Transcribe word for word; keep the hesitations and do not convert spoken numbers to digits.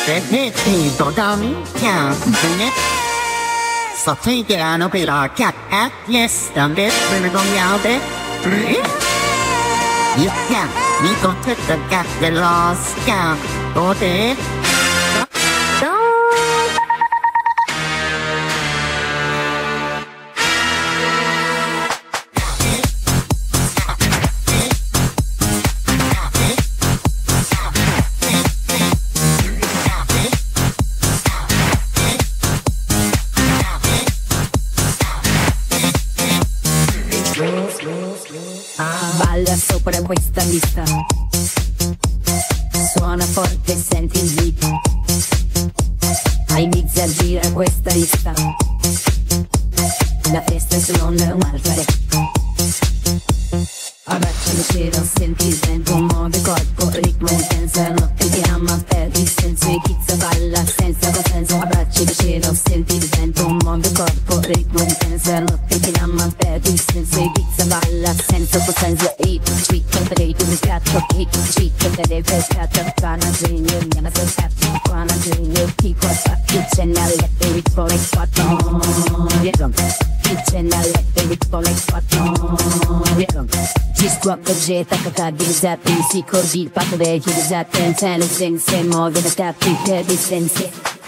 Vestito da minchia, sto piano per la cacca, fiesta, vergognate. Io mi contento dello scampo te. Balla sopra questa lista, suona forte e senti il beat. A Ibiza gira questa lista, la festa è sull'onda un'altra. Abbraccia il cielo, senti il vento, muove il corpo, ritmo intenso, la notte ti ama, perdi il senso, utilizzare, balla senza consenso. Abbraccia il cielo, senti il vento, muove il corpo, ritmo intenso, la notte ti ama, perdi il senso, utilizzare, balla senza consenso. Eat, sweet, potato, pescato, eat, sweet, potato, pescato, pana, genio, miana, pescato, pana, genio, pico, spacchi, cennelle, e rippole, quattro, vieron, cennelle, e rippole, quattro, vieron. Ci squacca getta, cacabilizzati, si cordi il patto vecchio, disattenzione, senza muove le tappi per distanze.